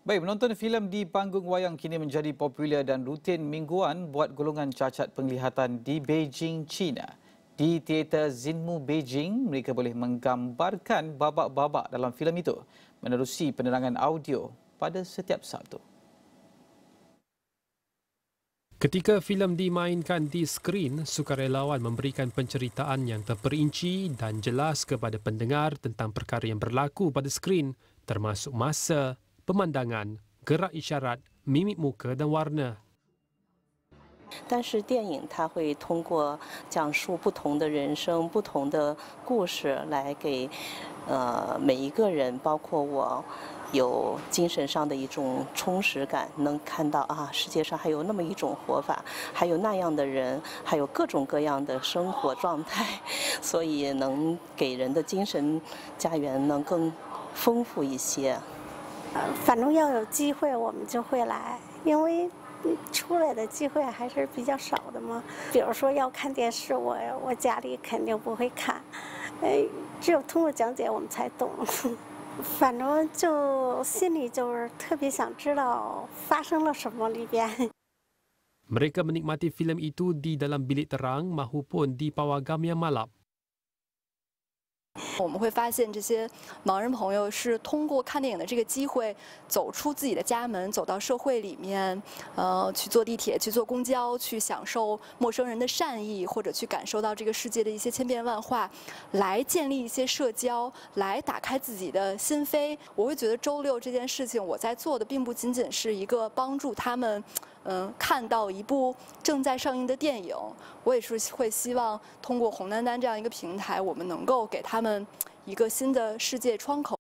Baik, menonton filem di panggung wayang kini menjadi popular dan rutin mingguan buat golongan cacat penglihatan di Beijing, China. Di teater Zinmu Beijing, mereka boleh menggambarkan babak-babak dalam filem itu menerusi penerangan audio pada setiap Sabtu. Ketika filem dimainkan di skrin, sukarelawan memberikan penceritaan yang terperinci dan jelas kepada pendengar tentang perkara yang berlaku pada skrin, termasuk masa, pemandangan, gerak isyarat, mimik muka dan warna. 但是电影它会通过讲述不同的人生、不同的故事，来给每一个人，包括我，有精神上的一种充实感，能看到啊，世界上还有那么一种活法，还有那样的人，还有各种各样的生活状态，所以能给人的精神家园能更丰富一些。 反正要有机会，我们就会来，因为 出来的机会还是比较少的嘛。比如说要看电视，我家里肯定不会看，只有通过讲解我们才懂。反正就心里就是特别想知道发生了什么里边。 Mereka menikmati filem itu di dalam bilik terang mahupun di pawagam yang malap. 我们会发现，这些盲人朋友是通过看电影的这个机会，走出自己的家门，走到社会里面，去坐地铁、去坐公交，去享受陌生人的善意，或者去感受到这个世界的一些千变万化，来建立一些社交，来打开自己的心扉。我会觉得周六这件事情，我在做的并不仅仅是一个帮助他们。 看到一部正在上映的电影，我也是会希望通过红丹丹这样一个平台，我们能够给他们一个新的世界窗口。